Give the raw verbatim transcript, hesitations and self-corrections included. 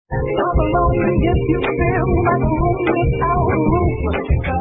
All alone, yes, you feel like a room without a roof.